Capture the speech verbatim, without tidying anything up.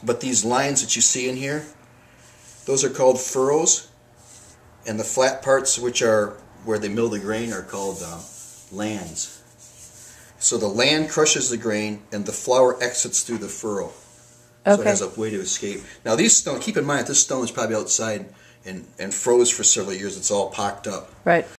But these lines that you see in here, those are called furrows, and the flat parts, which are where they mill the grain, are called uh, lands. So the land crushes the grain, and the flour exits through the furrow. So Okay. it has a way to escape. Now these stone, keep in mind, this stone is probably outside and, and froze for several years. It's all pocked up. Right.